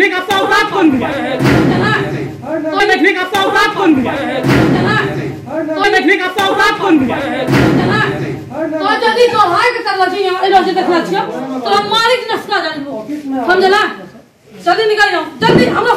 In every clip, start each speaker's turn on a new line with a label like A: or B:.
A: बैठने का आपको औकात कौन दिया? तो बैठने का आपको औकात कौन दिया? तो बैठने का आपको औकात कौन दिया?
B: तो जल्दी तो हाय के करला छी यहां एलो से देखला छी तो मालिक नस्का जान लो समझला जल्दी निकाल जाओ जल्दी हमरा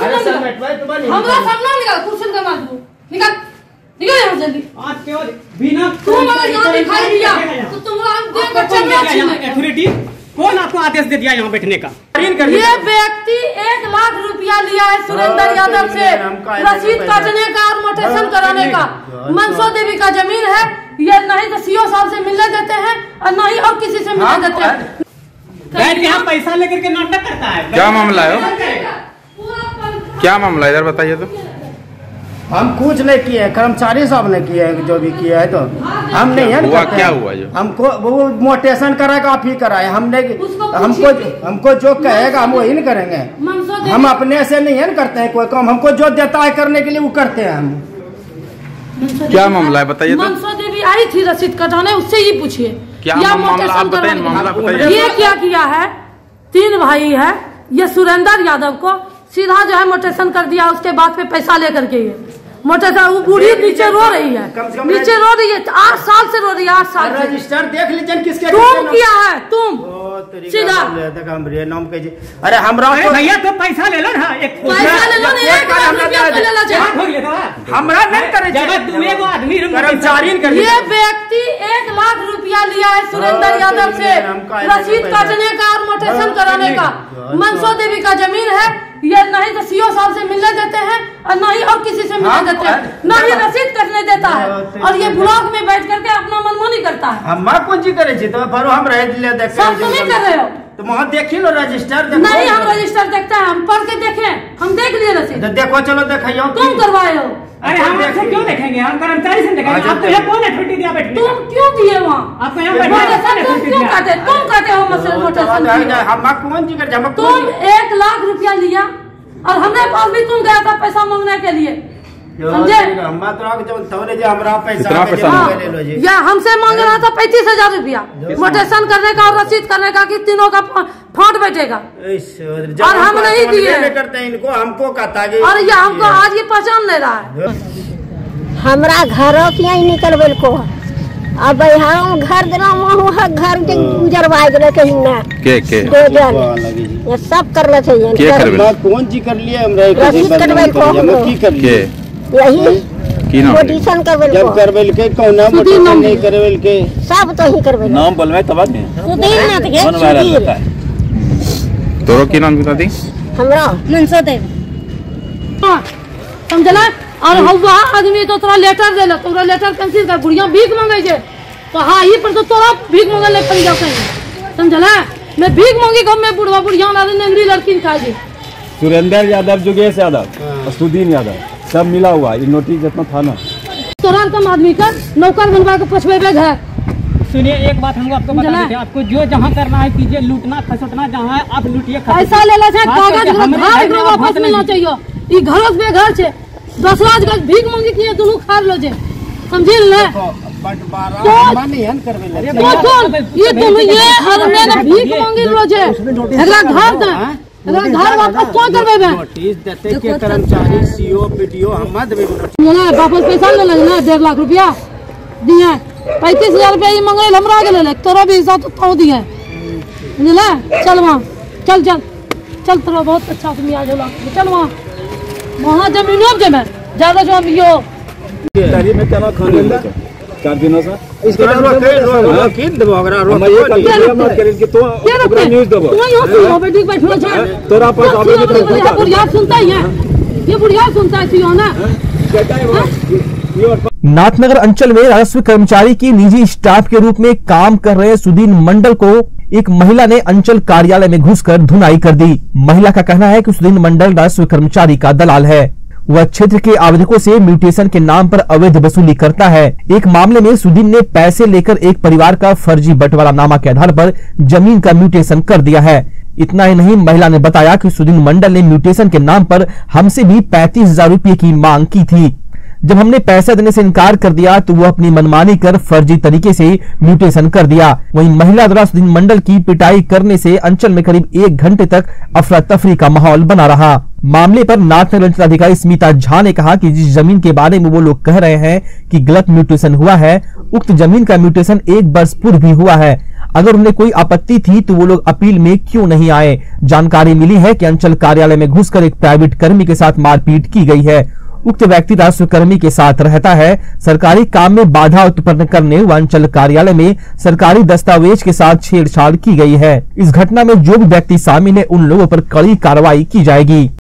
B: सामने निकाल कुर्सी का मार दो निकाल यहां जल्दी
A: आज केवल बिना
B: तुम यहां दिखाई दिया तो तुमरा हम देख के चल छी
A: अथॉरिटी कौन आपको आदेश दे दिया यहाँ बैठने का?
B: ये व्यक्ति 1 लाख रुपया लिया है सुरेंद्र यादव से रसीद काटने का और मोटेशन कराने का। मनसो देवी का जमीन है, ये नहीं तो सीओ साहब से मिलने देते हैं और नहीं और किसी से मिलने देते हैं।
A: बैठ के यहाँ पैसा लेकर के नाटक करता है।
C: क्या मामला है? क्या मामला है इधर बताइए तो।
D: हम कुछ नहीं किए, कर्मचारी साहब ने किए है, जो भी किया है तो हम नहीं है।
C: हुआ क्या हुआ? जो
D: हमको वो मोटेशन कराएगा, आप ही कराए, हमने हमको जो कहेगा हम वही नहीं करेंगे। हम अपने से नहीं है करते हैं कोई काम, हमको जो देता है करने के लिए वो करते हैं हम।
C: क्या मामला है बताइए तो।
B: मनसो देवी आई थी रसीद कटाने, उससे ही पूछिए
C: क्या मामला, आप बताइए मामला बताइए।
B: ये क्या किया है, 3 भाई है, ये सुरेंद्र यादव को सीधा जो है मोटेशन कर दिया, उसके बाद पे पैसा लेकर के ये मोटेशन, वो बूढ़ी नीचे रो रही है, नीचे रो रही है, 8 साल से रो रही है, 8 साल से।
D: रजिस्टर देख लीजिए किसके
B: तुम किया है, तुम सीधा।
D: अरे हमरा
A: भैया तो पैसा ले लो ना, एक
B: पैसा ले लो ना, 1 लाख रुपया तो ले लो चाहिए।
D: हमरा नहीं करे
A: आदमी
D: कर्मचारी।
B: ये व्यक्ति 1 लाख रुपया लिया है सुरेंद्र यादव से रसीद काटने का और मोटेशन कराने का। मनसो देवी का जमीन है, ये नहीं तो सीओ साहब से मिलने देते हैं और नहीं और किसी से मिलने देते हैं, न ही रसीद कटने देता है, और ये ब्लॉक में बैठ करके अपना मनमानी करता है।
D: हम कौन चीज करे तो पर हम रह
B: सब तुम ही कर रहे हो
D: तो वहाँ देखिए लो रजिस्टर।
B: नहीं हम रजिस्टर देखते हैं, हम पढ़ के देखे, हम देख लिए रसीद।
D: देखो चलो देखियो,
B: तुम करवाए हो।
A: अरे हम ऐसे क्यों देखेंगे, हम कर्मचारी से देखेंगे। आपको यहाँ कौन अथॉरिटी दिया बैठने?
B: तुम क्यों दिए वहाँ?
A: आपको यहाँ बैठने
B: तुम क्यों काटे? तुम काटे हो मसले मोटेशन।
D: हम कौन चीज कर,
B: तुम 1 लाख रुपया लिया और हमारे पास भी तुम गया था पैसा मांगने के लिए, समझे? या हमसे मांग रहा था 35,000 रुपया मोटेशन करने का और रसीद करने का कि तीनों का फंड बैठेगा, और हम नहीं दिए
D: करते हैं इनको, हमको कहता है
B: और ये हमको आज ये पहचान ले रहा है।
E: हमारा घर ही निकल को अब हम घर घर उजरवा गए कहीं ना के सब कर
D: कौन चीज कर लिए
E: रसीद कटवाई को यही मोटेशन करवेल के कौना मोटेशन नहीं करवेल के सब तो ही करवेल।
C: नाम बोलवे तब ने
E: सुधीर नाथ के
C: तोरो की नाम बता दी?
E: हमरा मनसो देवी
B: समझला। और हवा आदमी तो तोरा लेटर देला, तोरा लेटर कैंसिल कर, बुढ़िया भीख मांगे छे तो हाँ ही पर तो तोरा भीख मांगे ले पड़ी जाते हैं, समझला। मैं भीख मांगी गांव में बुढ़वा बुढ़िया नेंगरी लड़की खाएगी।
F: सुरेंद्र यादव, जोगेश यादव और सुदीन यादव सब मिला हुआ ये नोटिस जितना था ना।
B: तोरा कम आदमी का नौकर बनवा के पछुए घर।
A: सुनिए एक बात हम आपको बता देते हैं, आपको जो जहाँ करना है कीजिए, लूटना खसोटना जहाँ है आप लूटिए,
B: पैसा ले ला कागज वापस मिलना चाहिए। ई घरों पे घर छे 10 गज भीख मांगी किए दोनों खा लो जे, समझी ले ये तुम ये और मैंने भीख मांगी लो जे अगला घर दा घर वापस कौन करबे?
D: नोटिस देते के कर्मचारी सीओ पीडीओ हम देबे
B: ना वापस पैसा ले लगना 1.5 लाख रुपया दिए, 35,000 रुपया मंगे हमरा गेले, तोरा भी हिसाब तो दिए, बुझला। चल वहाँ चल चल चल, तोरा बहुत अच्छा आदमी आ जाला, चल वहाँ जमीनों जमे ज्यादा जो यो
F: तारीख में क्या खाने लगे 4 दिनों से
D: इसके बाद किन देबो अगर
F: के तो ओकरा न्यूज देबो
B: तू यहां सुनो बेटी बैठो छ
F: तोरा पास अभी भी तो
B: बुढ़िया सुनता ही है, ये बुढ़िया सुनता है थियो ना।
G: नाथनगर अंचल में राजस्व कर्मचारी की निजी स्टाफ के रूप में काम कर रहे सुदीन मंडल को एक महिला ने अंचल कार्यालय में घुसकर धुनाई कर दी। महिला का कहना है कि सुदीन मंडल राजस्व कर्मचारी का दलाल है, वह क्षेत्र के आवेदकों से म्यूटेशन के नाम पर अवैध वसूली करता है। एक मामले में सुदीन ने पैसे लेकर एक परिवार का फर्जी बंटवारानामा के आधार पर जमीन का म्यूटेशन कर दिया है। इतना ही नहीं, महिला ने बताया कि सुदीन मंडल ने म्यूटेशन के नाम पर हमसे भी 35,000 रुपए की मांग की थी। जब हमने पैसा देने से इनकार कर दिया तो वो अपनी मनमानी कर फर्जी तरीके से म्यूटेशन कर दिया। वहीं महिला द्वारा सुधीन मंडल की पिटाई करने से अंचल में करीब 1 घंटे तक अफरा तफरी का माहौल बना रहा। मामले पर नाथनगर अंचल अधिकारी स्मिता झा ने कहा कि जिस जमीन के बारे में वो लोग कह रहे हैं कि गलत म्यूटेशन हुआ है, उक्त जमीन का म्यूटेशन 1 वर्ष पूर्व भी हुआ है। अगर उन्हें कोई आपत्ति थी तो वो लोग अपील में क्यों नहीं आए। जानकारी मिली है कि अंचल कार्यालय में घुसकर एक प्राइवेट कर्मी के साथ मारपीट की गई है। उक्त व्यक्ति राजस्व कर्मी के साथ रहता है। सरकारी काम में बाधा उत्पन्न करने व अंचल कार्यालय में सरकारी दस्तावेज के साथ छेड़छाड़ की गई है। इस घटना में जो भी व्यक्ति शामिल है उन लोगों पर कड़ी कार्रवाई की जाएगी।